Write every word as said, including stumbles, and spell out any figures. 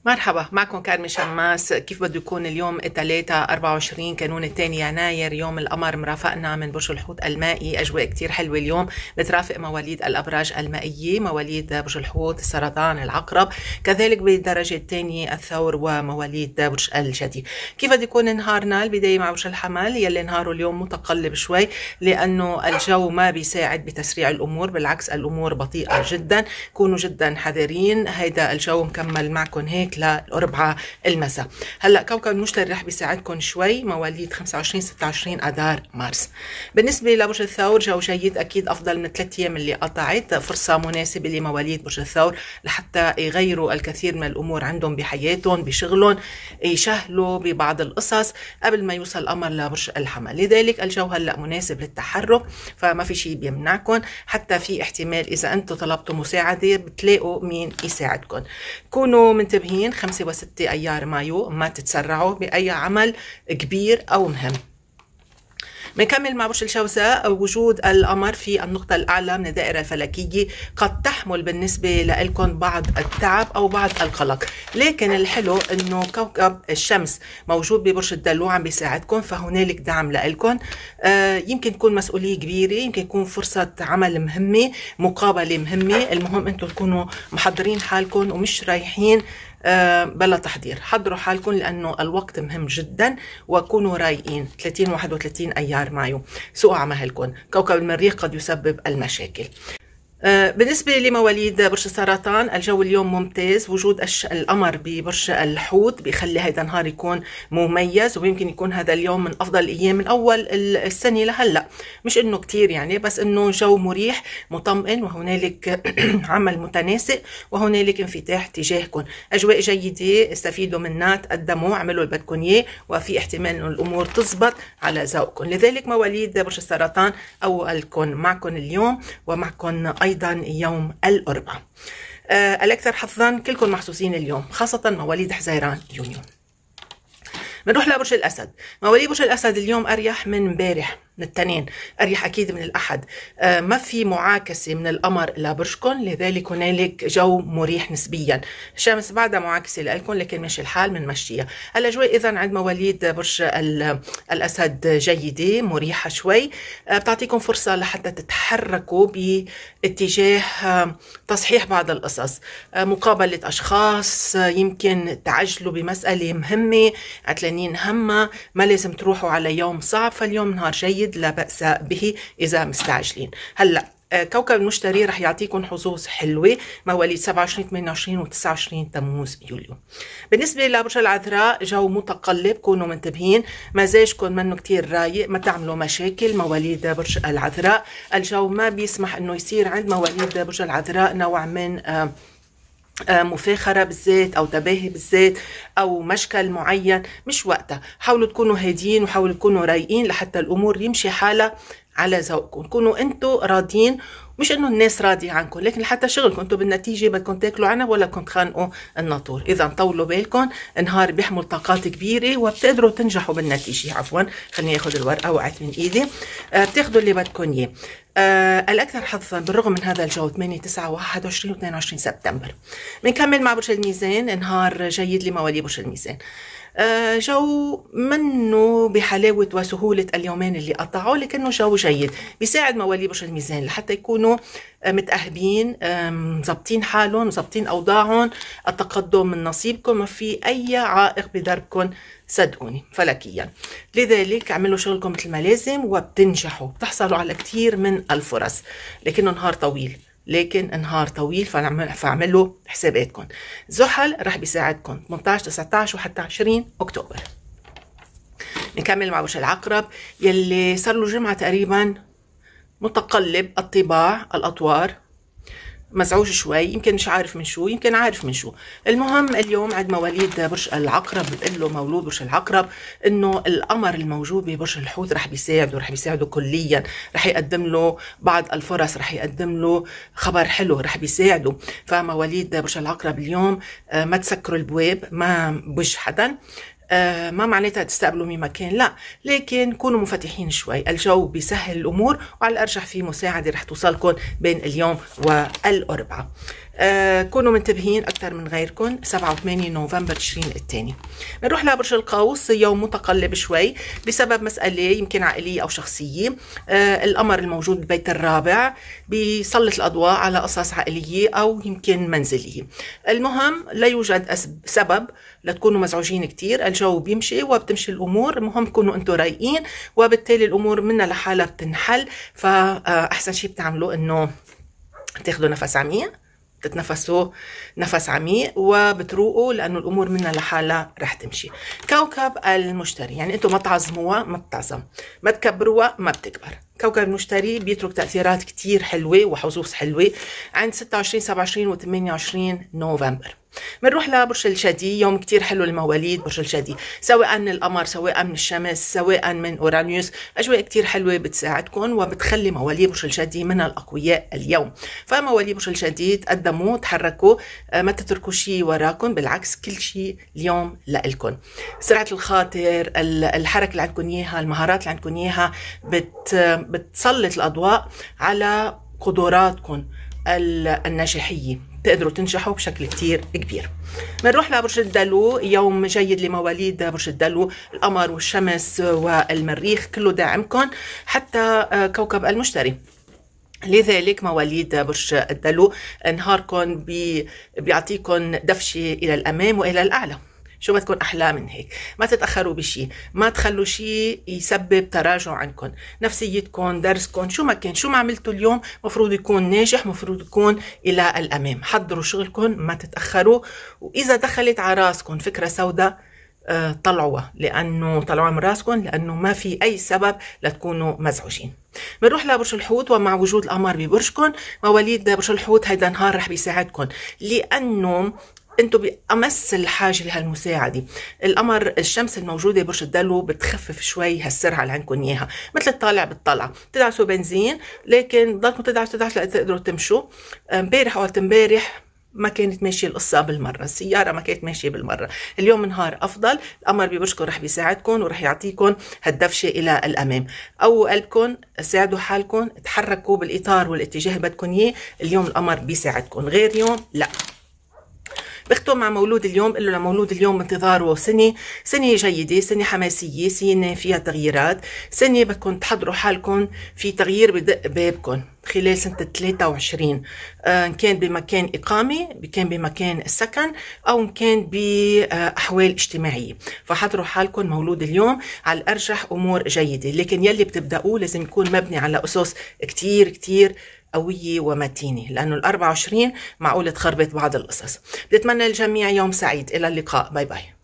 مرحبا، معكم كارمي شماس. كيف بده يكون اليوم الثلاثة أربعة وعشرين كانون الثاني يناير، يوم القمر مرافقنا من برج الحوت المائي. أجواء كتير حلوة اليوم، بترافق مواليد الأبراج المائية، مواليد برج الحوت، السرطان، العقرب، كذلك بالدرجة الثانية الثور ومواليد برج الجدي. كيف بده يكون نهارنا؟ البداية مع برج الحمل يلي نهاره اليوم متقلب شوي، لأنه الجو ما بيساعد بتسريع الأمور، بالعكس الأمور بطيئة جدا. كونوا جدا حذرين، هيدا الجو مكمل معكم هيك للأربعة المساء. هلا كوكب المشتري رح بيساعدكم شوي، مواليد خمسة وعشرين ستة وعشرين اذار مارس. بالنسبه لبرج الثور جو جيد، اكيد افضل من الثلاث ايام اللي قطعت، فرصه مناسبه لمواليد برج الثور لحتى يغيروا الكثير من الامور عندهم بحياتهم بشغلهم، يشهلوا ببعض القصص قبل ما يوصل الامر لبرج الحمل. لذلك الجو هلا مناسب للتحرك، فما في شيء بيمنعكم، حتى في احتمال اذا انتم طلبتوا مساعده بتلاقوا مين يساعدكم. كونوا منتبهين خمسة وستة أيار مايو، ما تتسرعوا بأي عمل كبير أو مهم. بنكمل مع برج الجوزاء. وجود القمر في النقطة الأعلى من الدائرة الفلكية قد تحمل بالنسبة لكم بعض التعب أو بعض القلق، لكن الحلو إنه كوكب الشمس موجود ببرج الدلو عم بيساعدكم، فهنالك دعم لكم. آه يمكن تكون مسؤولية كبيرة، يمكن تكون فرصة عمل مهمة، مقابلة مهمة. المهم أنتم تكونوا محضرين حالكم ومش رايحين أه بلا تحضير. حضروا حالكم لأنه الوقت مهم جدا، وكونوا رايقين. ثلاثين واحد وثلاثين أيار مايو سوقوا على مهلكم. كوكب المريخ قد يسبب المشاكل. أه بالنسبة لمواليد برج السرطان الجو اليوم ممتاز. وجود القمر ببرج الحوت بيخلي هذا النهار يكون مميز، ويمكن يكون هذا اليوم من أفضل الأيام من أول السنة لهلا. مش إنه كتير يعني، بس إنه جو مريح مطمئن، وهنالك عمل متناسق، وهنالك انفتاح تجاهكم. أجواء جيدة، استفيدوا منها، تقدموا، اعملوا اللي بدكم إياه، وفي احتمال إنه الأمور تزبط على ذوقكم. لذلك مواليد برج السرطان أولكم معكم اليوم، ومعكم أيضا يوم الأربعاء. آه الأكثر حظا كلكم محظوظين اليوم، خاصة مواليد حزيران يونيو. بنروح لبرج الأسد. مواليد برج الأسد اليوم أريح من امبارح، من الاثنين، أريح أكيد من الأحد. آه ما في معاكسة من القمر لبرجكم، لذلك هنالك جو مريح نسبيا. الشمس بعدها معاكسة لكم، لكن ماشي الحال من مشيها. الأجواء إذا عند مواليد برج الأسد جيدة مريحة شوي، آه بتعطيكم فرصة لحتى تتحركوا باتجاه آه تصحيح بعض القصص، آه مقابلة أشخاص، آه يمكن تعجلوا بمسألة مهمة، عتلانين همها، ما لازم تروحوا على يوم صعب. فاليوم نهار جيد لا بأس به إذا مستعجلين. هلا كوكب المشتري رح يعطيكم حظوظ حلوة، مواليد سبعة وعشرين ثمانية وعشرين وتسعة وعشرين تموز يوليو. بالنسبة لبرج العذراء جو متقلب، كونوا منتبهين، مزاجكم منه كتير رايق، ما تعملوا مشاكل. مواليد برج العذراء الجو ما بيسمح انه يصير عند مواليد برج العذراء نوع من آه مفاخرة بالذات أو تباهي بالذات أو مشكل معين، مش وقتها. حاولوا تكونوا هاديين، وحاولوا تكونوا رايقين لحتى الأمور يمشي حالها على ذوقكم. كونوا أنتوا راضيين، مش انه الناس راضيه عنكم، لكن حتى شغلكم انتم بالنتيجه بدكم تاكلوا عنب ولا بدكم تخانقوا الناطور. اذا طولوا بالكم، النهار بيحمل طاقات كبيره وبتقدروا تنجحوا بالنتيجه. عفوا خليني اخذ الورقه، وقعت من ايدي. آه بتاخذوا اللي بدكم اياه. آه الاكثر حظا بالرغم من هذا الجو ثمانية تسعة واحد وعشرين واثنين وعشرين سبتمبر. بنكمل مع برج الميزان. نهار جيد لمواليد برج الميزان. آه جو منه بحلاوة وسهولة اليومين اللي قطعوا، لكنه جو جيد بيساعد مواليد برج الميزان لحتى يكونوا آه متأهبين، آه مظبطين حالهم، مظبطين أوضاعهم. التقدم من نصيبكم، ما في أي عائق بدربكم صدقوني فلكيا. لذلك اعملوا شغلكم مثل ما لازم وبتنجحوا، بتحصلوا على كثير من الفرص، لكنه نهار طويل، لكن نهار طويل، فاعملوا حساباتكم. زحل رح بيساعدكم ثمانية عشر تسعة عشر وحتى عشرين أكتوبر. نكمل مع برج العقرب يلي صار له جمعة تقريبا متقلب الطباع، الأطوار، مزعوج شوي، يمكن مش عارف من شو، يمكن عارف من شو. المهم اليوم عند مواليد برج العقرب بتقول له مولود برج العقرب انه القمر الموجود ببرج الحوت رح بيساعده، رح بيساعده كليا، رح يقدم له بعض الفرص، رح يقدم له خبر حلو، رح بيساعده. فمواليد برج العقرب اليوم ما تسكروا البواب، ما بوجه حدا، آه ما معناتها تستقبلوا من مكان، لا، لكن كونوا منفتحين شوي. الجو بيسهل الامور، وعلى الارجح في مساعده رح توصلكم بين اليوم والاربعاء. آه كونوا منتبهين أكثر من غيركم. سبعة وثمانين نوفمبر تشرين الثاني. بنروح لبرج القوس، يوم متقلب شوي بسبب مسألة يمكن عائلية أو شخصية. آه القمر الموجود بالبيت الرابع بيسلط الأضواء على قصص عائلية أو يمكن منزلية. المهم لا يوجد سبب لتكونوا مزعوجين كتير، الجو بيمشي وبتمشي الأمور. المهم تكونوا أنتوا رايقين، وبالتالي الأمور منها لحالها بتنحل. فأحسن شيء بتعملوا إنه تاخدوا نفس عميق، تتنفسوا نفس عميق وبتروقوا، لأنه الأمور منها لحالها رح تمشي. كوكب المشتري، يعني أنتم ما تعظموها ما بتعظم، ما تكبروها ما بتكبر. كوكب المشتري بيترك تأثيرات كتير حلوة وحظوظ حلوة عند ستة وعشرين سبعة وعشرين و ثمانية وعشرين نوفمبر. بنروح لبرج الجدي، يوم كتير حلو للمواليد برج الجدي، سواء من القمر سواء من الشمس سواء من اورانيوس. اجواء كتير حلوه بتساعدكم وبتخلي مواليد برج الجدي من الاقوياء اليوم. فمواليد برج الجدي تقدموا تحركوا، ما تتركوا شيء وراكم، بالعكس كل شيء اليوم لإلكم. سرعه الخاطر، الحركه اللي عندكم اياها، المهارات اللي عندكم اياها بت بتسلط الاضواء على قدراتكم الناجحيه، تقدروا تنجحوا بشكل كتير كبير. بنروح لبرج الدلو، يوم جيد لمواليد برج الدلو، القمر والشمس والمريخ كله داعمكم، حتى كوكب المشتري. لذلك مواليد برج الدلو نهاركم بي بيعطيكم دفشة إلى الأمام وإلى الأعلى. شو بدكم أحلى من هيك؟ ما تتأخروا بشيء، ما تخلوا شيء يسبب تراجع عنكم، نفسيتكم، درسكم، شو ما كان، شو ما عملتوا اليوم مفروض يكون ناجح، مفروض يكون إلى الأمام. حضروا شغلكم، ما تتأخروا، وإذا دخلت على راسكم فكرة سوداء طلعوها، لأنه طلعوها من راسكم، لأنه ما في أي سبب لتكونوا مزعوجين. بنروح لبرج الحوت، ومع وجود القمر ببرجكم مواليد برج الحوت هيدا النهار رح بيساعدكم، لأنه انتم بأمس الحاجه لهالمساعده. القمر الشمس الموجوده برج الدلو بتخفف شوي هالسرعه اللي عندكم اياها، مثل الطالع بالطلعه، بتدعسوا بنزين لكن ضلكم تدعسوا تدعسوا لتقدروا تمشوا. امبارح قلت امبارح ما كانت ماشيه القصه بالمره، السياره ما كانت ماشيه بالمره. اليوم نهار افضل، القمر ببرجكم رح بيساعدكم ورح يعطيكم هالدفشه الى الامام. او قلبكم، ساعدوا حالكم، تحركوا بالاطار والاتجاه اللي بدكم اياه. اليوم القمر بيساعدكم، غير يوم لا. بختم مع مولود اليوم، قل له لمولود اليوم انتظاره سنة، سنة جيدة، سنة حماسية، سنة فيها تغييرات، سنة بدكم تحضروا حالكم في تغيير بدق بابكم خلال سنة ثلاثة وعشرين، إن كان بمكان إقامة، كان بمكان السكن، أو إن كان بأحوال اجتماعية. فحضروا حالكم مولود اليوم، على الأرجح أمور جيدة، لكن يلي بتبدأوه لازم يكون مبني على أسس كتير كتير قوية ومتينة، لأنه ال أربعة وعشرين معقول تخربط بعض القصص. بتمنى للجميع يوم سعيد، إلى اللقاء، باي باي.